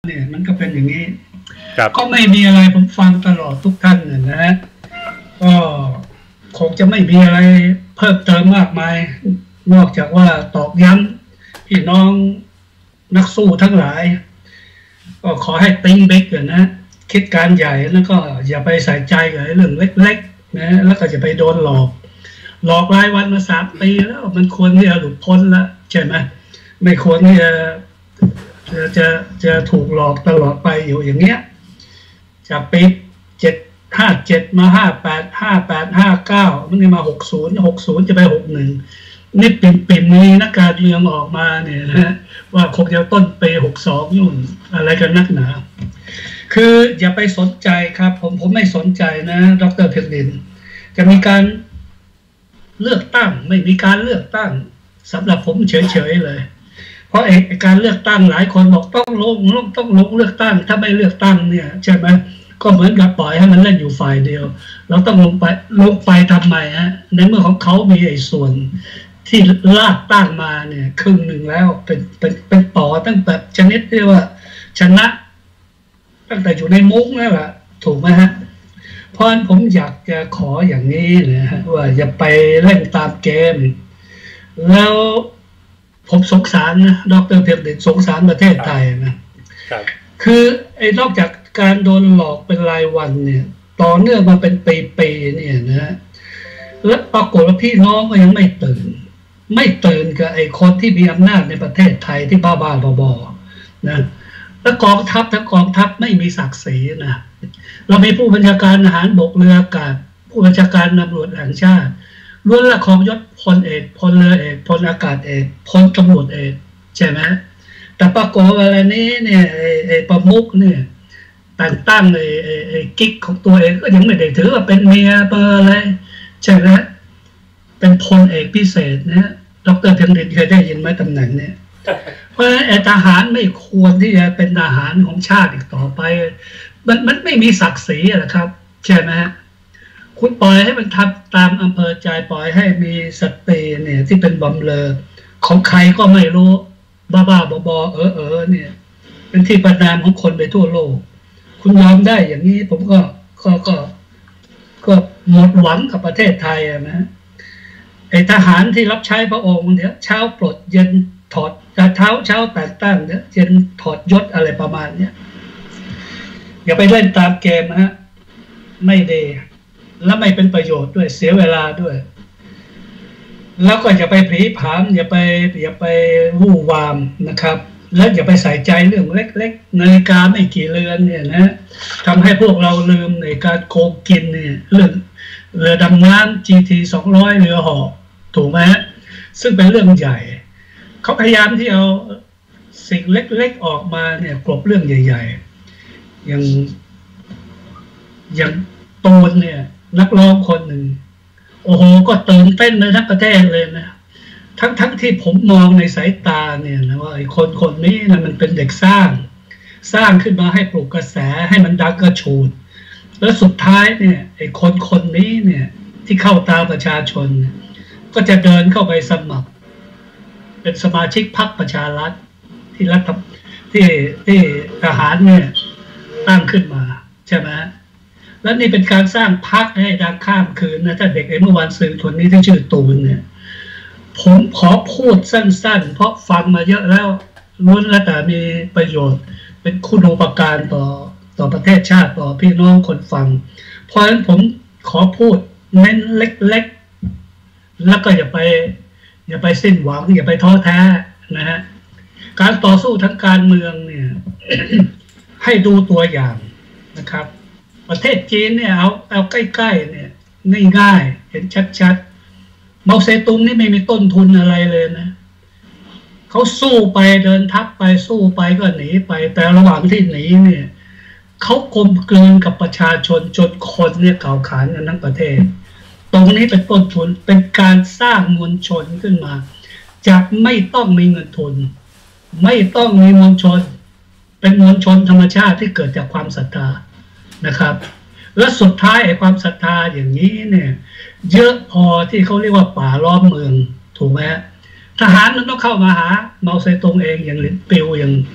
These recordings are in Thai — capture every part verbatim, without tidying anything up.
เนี่ยมันก็เป็นอย่างนี้ก็ไม่มีอะไรผมฟังตลอดทุกท่านนะฮะก็คงจะไม่มีอะไรเพิ่มเติมมากมายนอกจากว่าตอกย้ำพี่น้องนักสู้ทั้งหลายก็ขอให้ติ้งเบกกันนะคิดการใหญ่แล้วก็อย่าไปใส่ใจกับเรื่องเล็กๆนะแล้วก็จะไปโดนหลอกหลอกรายวันมาสามปีแล้วมันควรที่จะหลุดพ้นละใช่ไหมไม่ควรที่จะจะจะจะถูกหลอกตลอดไปอยู่อย่างเงี้ยจากปีเจ็ดห้าเจ็ดมาห้าแปดห้าแปดห้าเก้ามันนี่มาหกศูนย์หกศูนย์จะไปหกหนึ่งนี่ปิ่มปิ่มมีนักการเมืองออกมาเนี่ยนะว่าคงจะต้นปีหกสองยุ่นอะไรกันนักหนาคืออย่าไปสนใจครับผมผมไม่สนใจนะดร.เพชรดินจะมีการเลือกตั้งไม่มีการเลือกตั้งสำหรับผมเฉยๆเลยเพราะไอ้การเลือกตั้งหลายคนบอกต้องลงลงต้องลงเลือกตั้งถ้าไม่เลือกตั้งเนี่ยใช่ไหมก็เหมือนกับปล่อยให้มันเล่นอยู่ฝ่ายเดียวเราต้องลงไปลงไปทำไมฮะในเมื่อของเขามีไอ้ส่วนที่ลากตั้งมาเนี่ยครึ่งหนึ่งแล้วเป็นเป็นเป็นต่อตั้งแต่ชนิดที่ว่าชนะตั้งแต่อยู่ในมุ้งแล้วล่ะถูกไหมฮะเพราะฉะนั้นผมอยากจะขออย่างนี้นะฮะว่าอย่าไปเล่นตามเกมแล้วผมสงสารนะดร.เพียรเดชสงสารประเทศไทยนะคือไอ้นอกจากการโดนหลอกเป็นรายวันเนี่ยต่อเนื่องมาเป็นปีๆเนี่ยนะแล้วปรากฏว่าพี่น้องก็ยังไม่ตื่นไม่ตื่นกับไอ้คนที่มีอำนาจในประเทศไทยที่บ้าๆบอๆนะแล้วกองทัพทั้งกองทัพไม่มีศักดิ์ศรีนะเรามีผู้บัญชาการทหารบกเรืออากาศผู้บัญชาการตำรวจแห่งชาติล้วนละครองยศพลเอกพลเรือเอกพลอากาศเอกพลตำรวจเอกใช่ไหมแต่ปรากฏว่าอะไรนี้เนี่ยไอ้ประมุขเนี่ยแต่งตั้งไอ้ไอ้กิ๊กของตัวเองก็ยังไม่ได้ถือว่าเป็นเมียเบอร์อะไรใช่ไหมเป็นพลเอกพิเศษเนี่ยดร.เพียงดินเคยได้ยินไหมตำแหน่งเนี่ยเพราะฉะนั้นไอ้ทหารไม่ควรที่จะเป็นทหารของชาติอีกต่อไปมันมันไม่มีศักดิ์ศรีนะครับใช่ไหมคุณปล่อยให้มันทำตามอำเภอใจปล่อยให้มีสตรีเนี่ยที่เป็นบำเรอของใครก็ไม่รู้บ้าๆบอๆเออเออเนี่ยเป็นที่ประนามของคนไปทั่วโลกคุณยอมได้อย่างนี้ผมก็ก็ก็ก็หมดหวังกับประเทศไทยนะไอ้ทหารที่รับใช้พระองค์เนี่ยเช้าปลดเย็นถอดเช้าเช้าแต่งตั้งเนี่ยเย็นถอดยศอะไรประมาณเนี้ยอย่าไปเล่นตามเกมนะฮะไม่ดีและไม่เป็นประโยชน์ด้วยเสียเวลาด้วยแล้วก็อย่าไปผีผามอย่าไปอย่าไปวู่วามนะครับและอย่าไปใส่ใจเรื่องเล็กๆนาฬิกาไม่กี่เรือนเนี่ยนะทำให้พวกเราลืมในการโกงกินเนี่ยเรื่องเรือดำน้ำ จี ที สองร้อยเรือห่อถูกไหมซึ่งเป็นเรื่องใหญ่เขาพยายามที่เอาสิ่งเล็กๆออกมาเนี่ยกลบเรื่องใหญ่ๆอย่างอย่างตูนเนี่ยนักร้องคนหนึ่งโอ้โหก็ตื่นเต้นเลยทั้งประเทศเลยนะทั้งทั้งที่ผมมองในสายตาเนี่ยนะว่าไอ้คนคนนี้นะมันเป็นเด็กสร้างสร้างขึ้นมาให้ปลุกกระแสให้มันดังกระชูดแล้วสุดท้ายเนี่ยไอ้คนคนนี้เนี่ยที่เข้าตาประชาชนก็จะเดินเข้าไปสมัครเป็นสมาชิกพรรคประชารัฐที่รัฐที่ที่ทหารเนี่ยตั้งขึ้นมาใช่ไหมแล้วนี่เป็นการสร้างพรรคให้ดังข้ามคืนนะถ้าเด็กไอ้เมื่อวานสื่อคนนี้ที่ชื่อตูนเนี่ยผมขอพูดสั้นๆเพราะฟังมาเยอะแล้วล้วนแล้วแต่มีประโยชน์เป็นคุณูปการต่อต่อประเทศชาติต่อพี่น้องคนฟังเพราะฉะนั้นผมขอพูดเน้นเล็กๆแล้วก็อย่าไปอย่าไปสิ้นหวังอย่าไปท้อแท้นะฮะการต่อสู้ทั้งการเมืองเนี่ย ให้ดูตัวอย่างนะครับประเทศจีนเนี่ยเอาเอาใกล้ๆเนี่ยง่ายๆเห็นชัดๆเมาเซตุงนี่ไม่มีต้นทุนอะไรเลยนะเขาสู้ไปเดินทัพไปสู้ไปก็หนีไปแต่ระหว่างที่หนีเนี่ยเขากลมกลืนกับประชาชนจนคนเนี่ยเก่าขานกันทั้งประเทศตรงนี้เป็นต้นทุนเป็นการสร้างมวลชนขึ้นมาจากไม่ต้องมีเงินทุนไม่ต้องมีมวลชนเป็นมวลชนธรรมชาติที่เกิดจากความศรัทธานะครับและสุดท้ายไอ้ความศรัทธาอย่างนี้เนี่ยเยอะพอที่เขาเรียกว่าป่าล้อมเมืองถูกไหมทหารมันต้องเข้ามาหาเมาเซตงเองอย่างหลินปิวอย่าง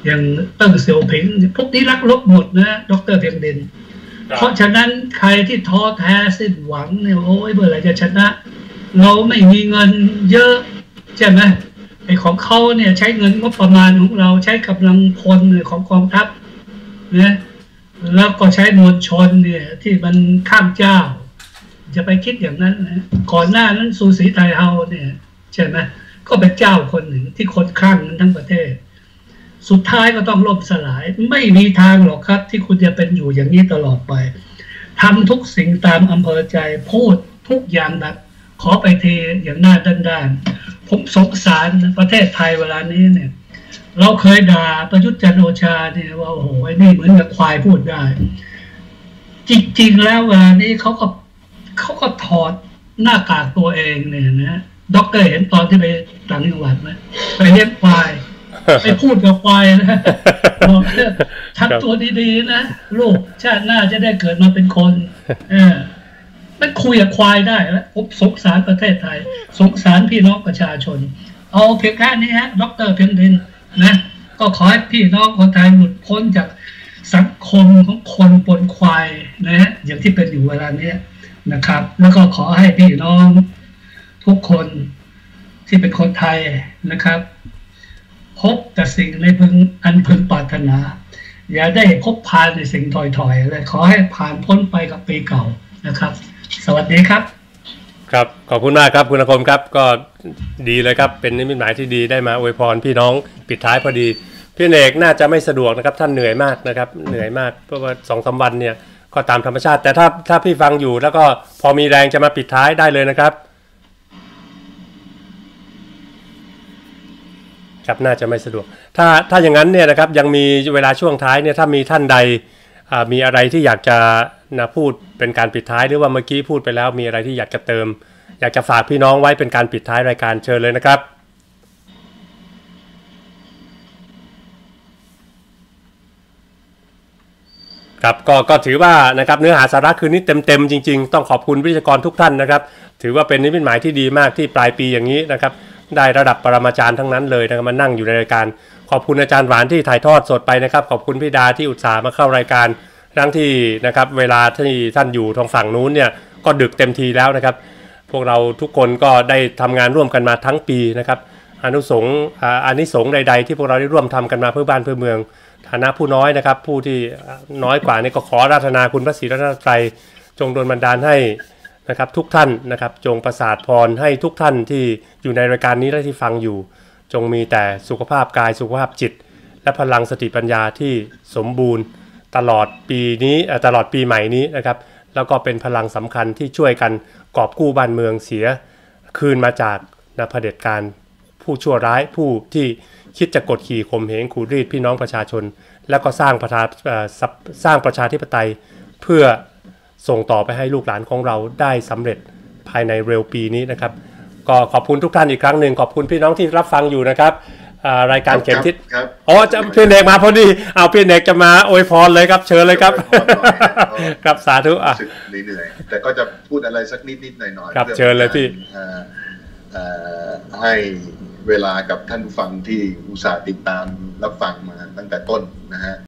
อย่างเติ้งเสี่ยวผิงพวกนี้รักรบหมดนะดรเพียงดินเพราะฉะนั้นใครที่ท้อแท้สิ้นหวังเนี่ยโอ้ยเมื่อไหร่จะชนะเราไม่มีเงินเยอะใช่ไหมไอ้ของเขาเนี่ยใช้เงินงบประมาณของเราใช้กำลังพลของกองทัพเนี่ยแล้วก็ใช้มวลชนเนี่ยที่มันข้ามเจ้าจะไปคิดอย่างนั้นนะก่อนหน้านั้นซูสีไทเฮาเนี่ยใช่ไหมก็เป็นเจ้าคนหนึ่งที่คนคลั่งกันทั้งประเทศสุดท้ายก็ต้องล่มสลายไม่มีทางหรอกครับที่คุณจะเป็นอยู่อย่างนี้ตลอดไปทำทุกสิ่งตามอำเภอใจพูดทุกอย่างแบบขอไปเทอย่างหน้าด้านๆผมสงสารประเทศไทยเวลานี้เนี่ยเราเคยด่าประยุทธ์จันทร์โอชาเนี่ยว่าโอ้โหไอ้นี่เหมือนกับควายพูดได้จริงๆแล้วเวลานี้เขาก็เขาก็ถอดหน้ากากตัวเองเนี่ยนะด็อกเตอร์เห็นตอนที่ไปต่างจังหวัดไหมไปเลี้ยงควายไปพูดกับควายนะบอกทำตัวดีๆนะลูกชาติหน้าจะได้เกิดมาเป็นคนเออมันคุยกับควายได้แล้วผมสงสารประเทศไทยสงสารพี่น้องประชาชนเอาเพียงแค่นี้ฮะดรเพียงดินนะก็ขอให้พี่น้องคนไทยหลุดพ้นจากสังคมของคนปนควายนะฮะอย่างที่เป็นอยู่เวลานี้นะครับแล้วก็ขอให้พี่น้องทุกคนที่เป็นคนไทยนะครับพบแต่สิ่งในพึงอันพึงปรารถนาอย่าได้พบพานในสิ่งถอยๆเลยขอให้ผ่านพ้นไปกับปีเก่านะครับสวัสดีครับครับขอบคุณมากครับคุณอาคมครับก็ดีเลยครับเป็นนิมิตหมายที่ดีได้มาอวยพรพี่น้องปิดท้ายพอดีพี่เอกน่าจะไม่สะดวกนะครับท่านเหนื่อยมากนะครับเหนื่อยมากเพราะว่าสองสามวันเนี่ยก็ตามธรรมชาติแต่ถ้าถ้าพี่ฟังอยู่แล้วก็พอมีแรงจะมาปิดท้ายได้เลยนะครับครับน่าจะไม่สะดวกถ้าถ้าอย่างนั้นเนี่ยนะครับยังมีเวลาช่วงท้ายเนี่ยถ้ามีท่านใดมีอะไรที่อยากจะนะพูดเป็นการปิดท้ายหรือว่าเมื่อกี้พูดไปแล้วมีอะไรที่อยากจะเติมอยากจะฝากพี่น้องไว้เป็นการปิดท้ายรายการเชิญเลยนะครับครับก็ก็ถือว่านะครับเนื้อหาสาระคืนนี้เต็มๆจริงๆต้องขอบคุณวิทยากรทุกท่านนะครับถือว่าเป็นนิมิตหมายที่ดีมากที่ปลายปีอย่างนี้นะครับได้ระดับปรมาจารย์ทั้งนั้นเลยนะครับมานั่งอยู่ในรายการขอบคุณอาจารย์หวานที่ถ่ายทอดสดไปนะครับขอบคุณพี่ดาที่อุตส่าห์มาเข้ารายการทั้งที่นะครับเวลาที่ท่านอยู่ทางฝั่งนู้นเนี่ยก็ดึกเต็มทีแล้วนะครับพวกเราทุกคนก็ได้ทำงานร่วมกันมาทั้งปีนะครับอานุสงส์อานิสงส์ใดๆที่พวกเราได้ร่วมทำกันมาเพื่อบ้านเพื่อเมืองฐานะผู้น้อยนะครับผู้ที่น้อยกว่านี่ก็ขอราธนาคุณพระศรีรัตนตรัยจงโดนบันดาลให้นะครับทุกท่านนะครับจงประสาทพรให้ทุกท่านที่อยู่ในรายการนี้และที่ฟังอยู่จงมีแต่สุขภาพกายสุขภาพจิตและพลังสติปัญญาที่สมบูรณ์ตลอดปีนี้ตลอดปีใหม่นี้นะครับแล้วก็เป็นพลังสำคัญที่ช่วยกันกอบกู้บ้านเมืองเสียคืนมาจากนะเผด็จการผู้ชั่วร้ายผู้ที่คิดจะกดขี่ข่มเหงขูดรีดพี่น้องประชาชนแล้วก็สร้างประชาสร้างประชาธิปไตยเพื่อส่งต่อไปให้ลูกหลานของเราได้สำเร็จภายในเร็วปีนี้นะครับก็ขอบคุณทุกท่านอีกครั้งหนึ่งขอบคุณพี่น้องที่รับฟังอยู่นะครับรายการเข็มทิศอ๋อจะพี่เอกมาพอดีเอาพี่เอกจะมาอวยพรเลยครับเชิญเลยครับครับสาธุอ่ะเหนื่อยแต่ก็จะพูดอะไรสักนิดนิดหน่อยหน่อยครับเชิญเลยพี่ให้เวลากับท่านผู้ฟังที่อุตส่าห์ติดตามรับฟังมาตั้งแต่ต้นนะฮะ